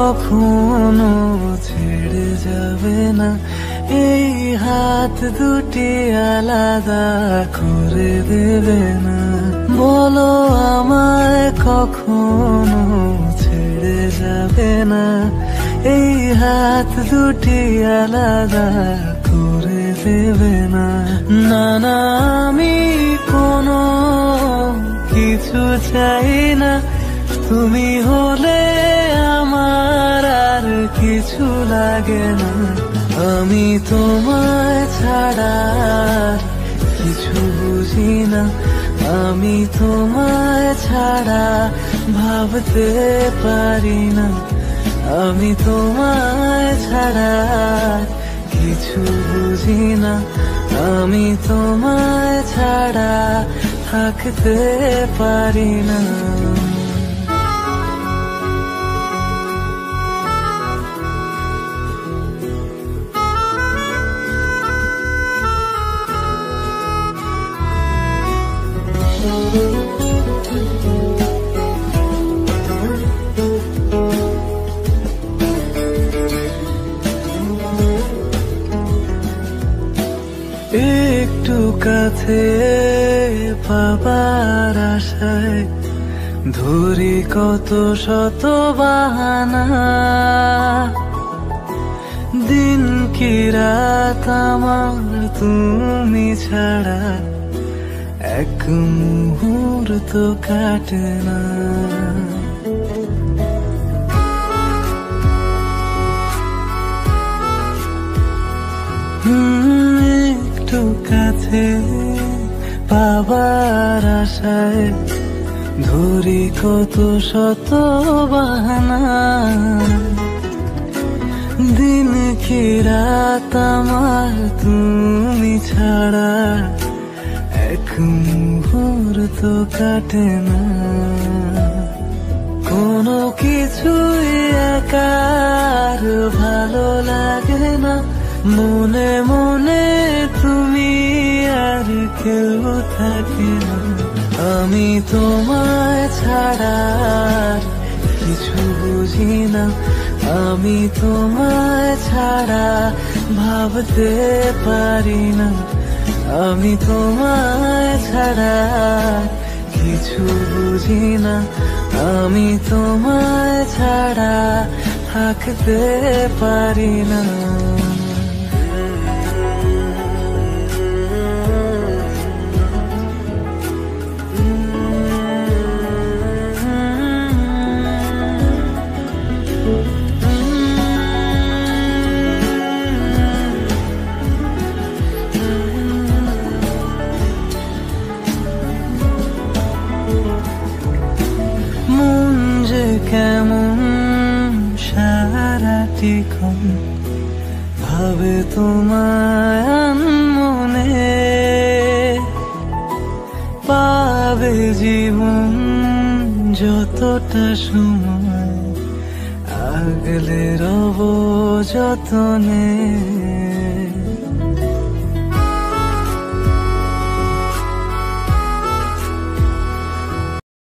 কখনো ছেড়ে যাবে না, এই হাত দুটি আলাদা করে দেবে না। বলো আমায় কখনো ছেড়ে যাবে না, এই হাত দুটি আলাদা করে দেবে না। না না, আমি কোনো কিছু চাই না, তুমি হলে আমার আর কিছু লাগে না। আমি তোমায় ছাড়া কিছু বুঝি না, আমি তোমায় ছাড়া ভাবতে পারি না। আমি তোমায় ছাড়া কিছু বুঝি না, আমি তোমায় ছাড়া থাকতে পারি না। একটু কাছে পাবার আশায় ধরি কত শত বাহানা, দিন কি রাত আমার তুমি ছাড়া এক মুহূর্ত কাটে না। একটু কাছে পাবার আশায় ধরি কত শত বাহানা, দিন কি রাত আমার তুমি ছাড়া এক মুহূর্ত কাটে না। কোনো কিছুই একার ভালো লাগে না, মনে মনে তুমি আর কেউ থাকে না। আমি তোমায় ছাড়া কিছু বুঝি না, আমি তোমায় ছাড়া ভাবতে পারি না। আমি তোমায় ছাড়া কিছু বুঝি না, আমি তোমায় ছাড়া থাকতে পারি না। কেমন সারাটিক্ষণ ভাবে তোমায় মনে, পাবে জীবন যতটা সময় আগলে রব যতনে।